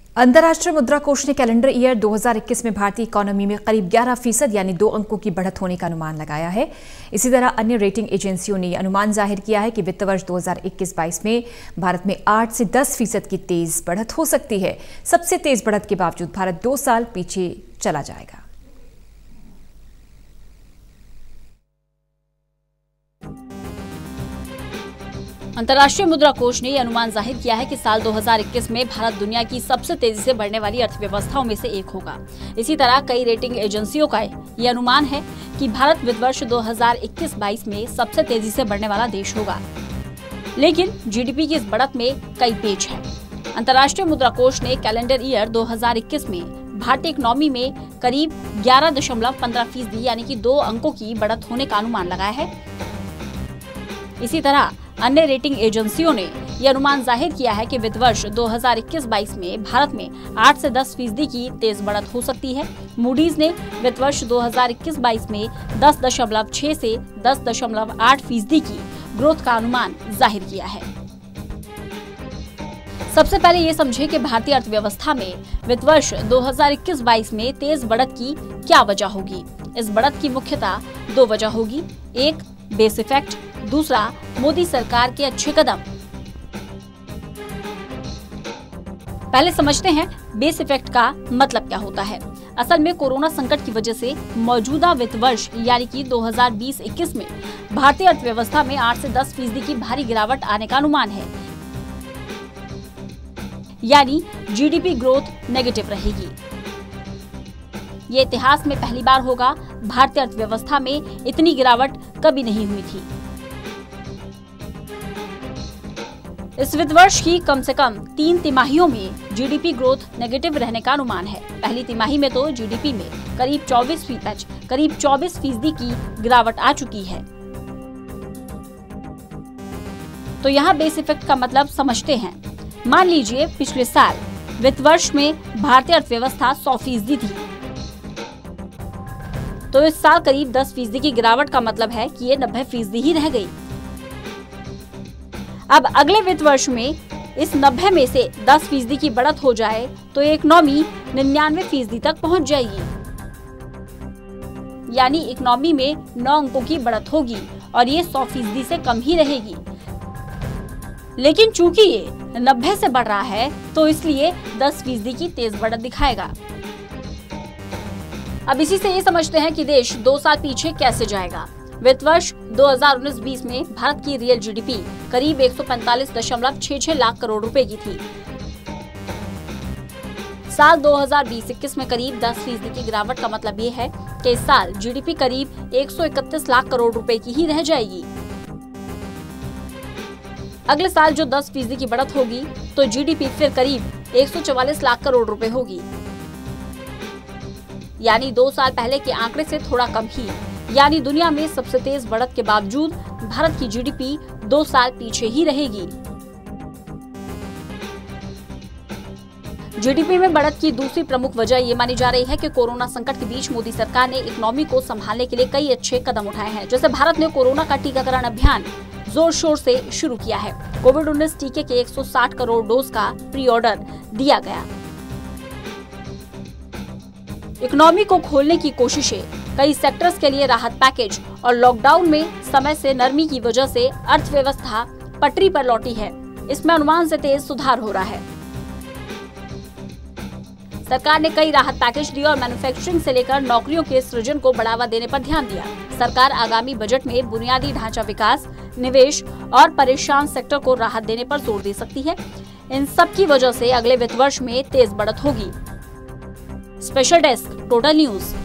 अंतर्राष्ट्रीय मुद्रा कोष ने कैलेंडर ईयर 2021 में भारतीय इकोनॉमी में करीब 11% यानी 2 अंकों की बढ़त होने का अनुमान लगाया है। इसी तरह अन्य रेटिंग एजेंसियों ने अनुमान जाहिर किया है कि वित्त वर्ष 2021-22 में भारत में 8 से 10% की तेज बढ़त हो सकती है। सबसे तेज बढ़त के बावजूद भारत 2 साल पीछे चला जाएगा। अंतर्राष्ट्रीय मुद्रा कोष ने यह अनुमान जाहिर किया है कि साल 2021 में भारत दुनिया की सबसे तेजी से बढ़ने वाली अर्थव्यवस्थाओं में से एक होगा। इसी तरह कई रेटिंग एजेंसियों का ये अनुमान है कि भारत वित्त वर्ष 2021-22 में सबसे तेजी से बढ़ने वाला देश होगा। लेकिन जीडीपी की इस बढ़त में कई पेच है। अंतर्राष्ट्रीय मुद्रा कोष ने कैलेंडर ईयर 2021 में भारतीय इकोनॉमी में करीब 11.15% यानी कि 2 अंकों की बढ़त होने का अनुमान लगाया है। इसी तरह अन्य रेटिंग एजेंसियों ने यह अनुमान जाहिर किया है कि वित्त वर्ष 2021-22 में भारत में 8 से 10% की तेज बढ़त हो सकती है। मूडीज ने वित्त वर्ष 2021-22 में 10.6 से 10.8% की ग्रोथ का अनुमान जाहिर किया है। सबसे पहले ये समझे कि भारतीय अर्थव्यवस्था में वित्त वर्ष 2021-22 में तेज बढ़त की क्या वजह होगी। इस बढ़त की मुख्यतः 2 वजह होगी। एक, बेस इफेक्ट, दूसरा मोदी सरकार के अच्छे कदम। पहले समझते हैं बेस इफेक्ट का मतलब क्या होता है। असल में कोरोना संकट की वजह से मौजूदा वित्त वर्ष यानी कि 2020-21 में भारतीय अर्थव्यवस्था में 8 से 10% की भारी गिरावट आने का अनुमान है, यानी जीडीपी ग्रोथ नेगेटिव रहेगी। ये इतिहास में पहली बार होगा। भारतीय अर्थव्यवस्था में इतनी गिरावट कभी नहीं हुई थी। इस वित्त वर्ष की कम से कम 3 तिमाहियों में जीडीपी ग्रोथ नेगेटिव रहने का अनुमान है। पहली तिमाही में तो जीडीपी में करीब 24% की गिरावट आ चुकी है। तो यहाँ बेस इफेक्ट का मतलब समझते हैं। मान लीजिए पिछले साल वित्त वर्ष में भारतीय अर्थव्यवस्था 100% थी, तो इस साल करीब 10% की गिरावट का मतलब है कि ये 90% ही रह गई। अब अगले वित्त वर्ष में इस 90 में से 10% की बढ़त हो जाए तो इकोनॉमी 99% तक पहुंच जाएगी, यानी इकोनॉमी में 9 अंकों की बढ़त होगी और ये 100% से कम ही रहेगी। लेकिन चूंकि ये 90 से बढ़ रहा है तो इसलिए 10% की तेज बढ़त दिखाएगा। अब इसी से ये समझते हैं कि देश 2 साल पीछे कैसे जाएगा। वित्त वर्ष 2019-20 में भारत की रियल जीडीपी करीब 145.66 लाख करोड़ रुपए की थी। साल 2020-21 में करीब 10% की गिरावट का मतलब ये है कि इस साल जीडीपी करीब 131 लाख करोड़ रुपए की ही रह जाएगी। अगले साल जो 10% की बढ़त होगी तो जीडीपी फिर करीब 144 लाख करोड़ रुपए होगी, यानी 2 साल पहले के आंकड़े से थोड़ा कम ही। यानी दुनिया में सबसे तेज बढ़त के बावजूद भारत की जीडीपी 2 साल पीछे ही रहेगी। जीडीपी में बढ़त की दूसरी प्रमुख वजह ये मानी जा रही है कि कोरोना संकट के बीच मोदी सरकार ने इकोनॉमी को संभालने के लिए कई अच्छे कदम उठाए हैं। जैसे भारत ने कोरोना का टीकाकरण अभियान जोर शोर से शुरू किया है। कोविड-19 टीके के 160 करोड़ डोज का प्री ऑर्डर दिया गया। इकोनॉमी को खोलने की कोशिशें, कई सेक्टर्स के लिए राहत पैकेज और लॉकडाउन में समय से नरमी की वजह से अर्थव्यवस्था पटरी पर लौटी है। इसमें अनुमान से तेज सुधार हो रहा है। सरकार ने कई राहत पैकेज दिए और मैन्युफैक्चरिंग से लेकर नौकरियों के सृजन को बढ़ावा देने पर ध्यान दिया। सरकार आगामी बजट में बुनियादी ढांचा विकास, निवेश और परेशान सेक्टर को राहत देने पर जोर दे सकती है। इन सब की वजह से अगले वित्त वर्ष में तेज बढ़त होगी। Special desk, total news.